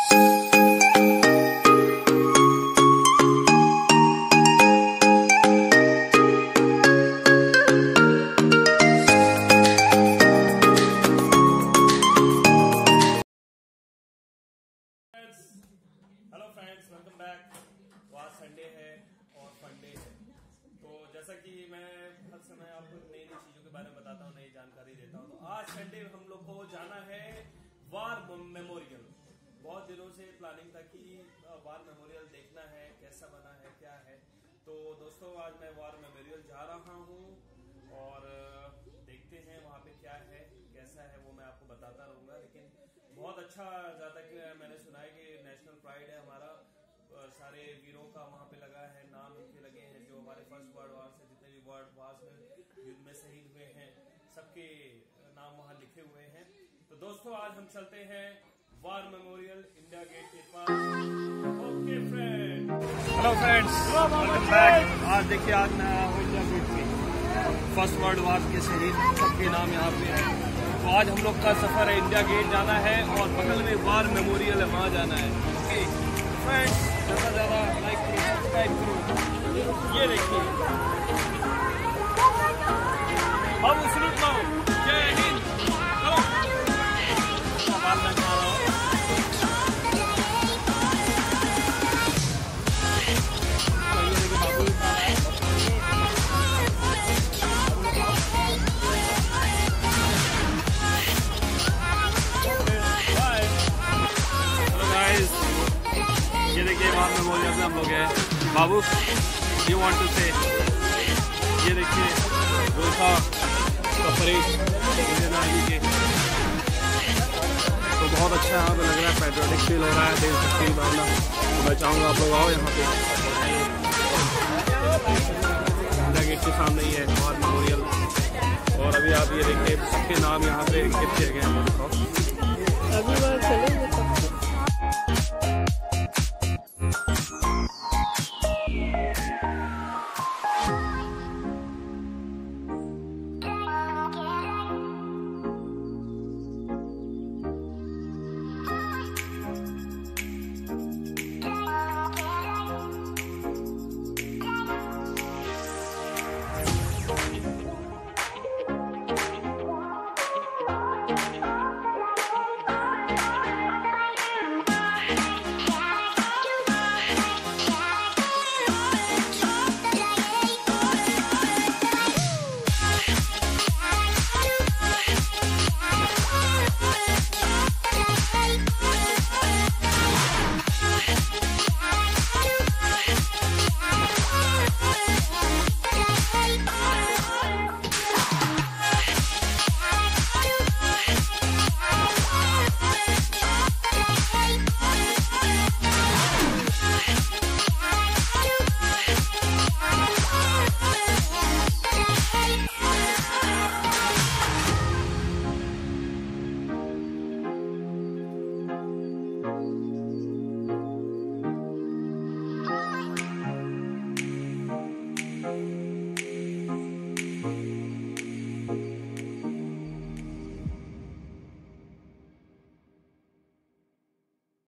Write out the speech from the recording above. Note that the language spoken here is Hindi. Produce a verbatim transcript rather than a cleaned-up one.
Hello friends, welcome back. तो आज संडे है और फंडे है। तो जैसा कि मैं हर समय आपको नई नई चीज़ों के बारे में बताता हूँ, नई जानकारी देता हूँ। तो आज संडे हम लोग को जाना है वार मेमोरियल। बहुत दिनों से प्लानिंग था कि वार मेमोरियल देखना है, कैसा बना है, क्या है। तो दोस्तों आज मैं वार मेमोरियल जा रहा हूँ और देखते हैं वहाँ पे क्या है, कैसा है, वो मैं आपको बताता रहूँगा। लेकिन बहुत अच्छा, ज़्यादा कि मैंने सुना है कि नेशनल प्राइड है हमारा, सारे वीरों का वहाँ पे लगा है, नाम उनके लगे हैं जो हमारे फर्स्ट वर्ल्ड वार से जितने भी वर्ल्ड वार में युद्ध में शहीद हुए हैं, सबके नाम वहाँ लिखे हुए हैं। तो दोस्तों आज हम चलते हैं वार मेमोरियल इंडिया गेट के पास। Okay friend, hello friends, welcome back. आज देखिए, आज मैं इंडिया गेट पे फर्स्ट वर्ल्ड वार के शहीद सबके नाम यहाँ पे है। तो आज हम लोग का सफर है, इंडिया गेट जाना है और बगल में वार मेमोरियल है, वहाँ जाना है। ओके फ्रेंड्स, ज़्यादा ज़्यादा लाइक करो, सब्सक्राइब करो। ये देखिए बाबू सलूट लो, जय हिंद। चलो सवाल मैं खा रहा हूँ। ये देखिए वार मेमोरियल में हम लोग हैं। बाबू यू वांट टू से, ये देखिए गोरखा का परेड इंडियन आर्मी के। तो बहुत अच्छा यहाँ पे लग रहा है, पैट्रियोटिक फील हो रहा है, देशभक्ति की भावना। तो मैं चाहूँगा आप लोग आओ यहाँ पे। इंडिया गेट के सामने ही है वार मेमोरियल। और अभी आप ये देखिए सबके नाम यहाँ पे लिखे गए हैं।